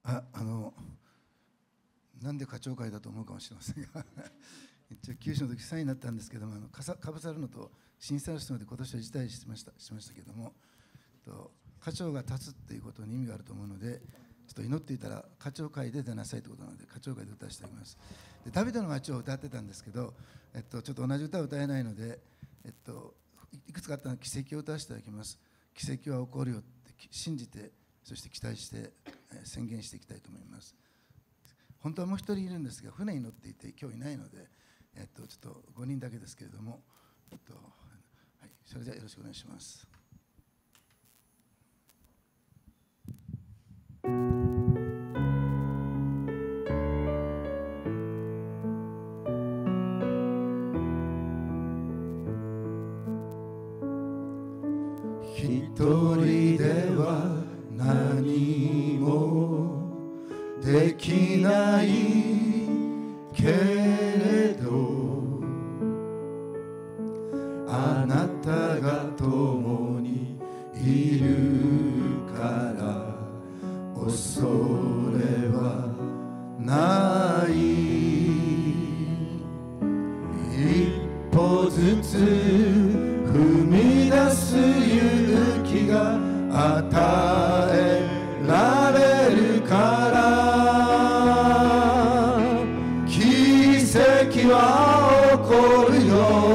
なんで課長会だと思うかもしれませんが一応九州の時3位になったんですけども、かぶさるのと審査をしたので今年は辞退しましたけども、課長が立つっていうことに意味があると思うので、ちょっと祈っていたら課長会で出なさいということなので、課長会で歌わせてあげます。でダビデの街を歌ってたんですけど、ちょっと同じ歌を歌えないので、いくつかあったの奇跡を歌わせていただきます。奇跡は起こるよって信じて、そして期待して宣言していきたいと思います。本当はもう一人いるんですが、船に乗っていて今日いないので、ちょっと5人だけですけれども、はい、それではよろしくお願いします。一人では何もできないけれど、あなたが共にいるから恐れはない。一歩ずつ踏み出す勇気が与えられるから、奇跡は起こる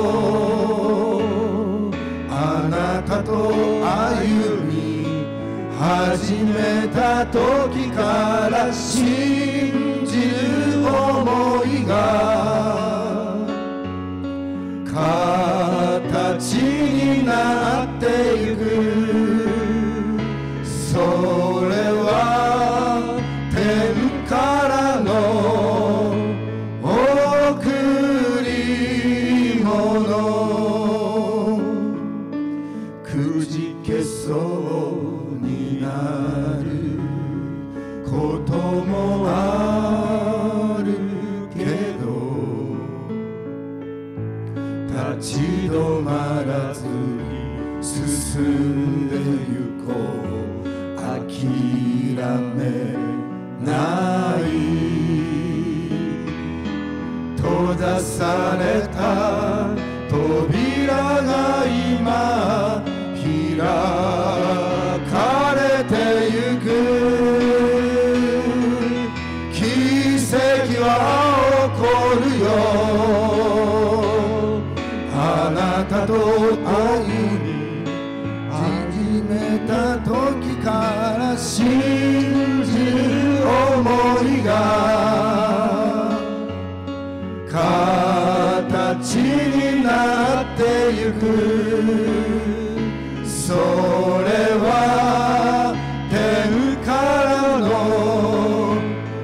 よ。あなたと歩み始めた時から信じる想いが形になってゆく。それは天からの贈り物。くじけそうになることもあるけど、立ち止まらずに進んでゆこう。諦めない。閉ざされた扉が今開かれてゆく。奇跡は起こるよ。あなたと歩み始めた時から信じる想いが形になってゆく。それは天からの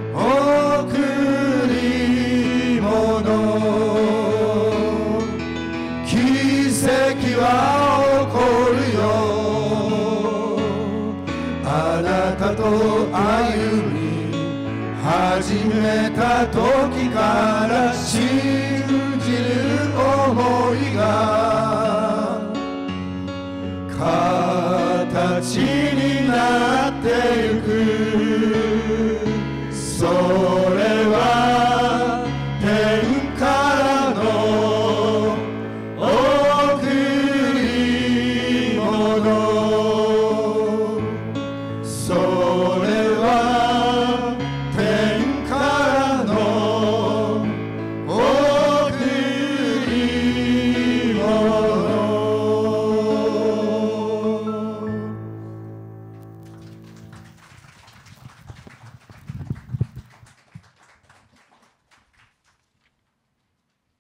贈り物。奇跡は起こるよ。あなたと歩み始めた時から信じる想いが形になってゆく。そう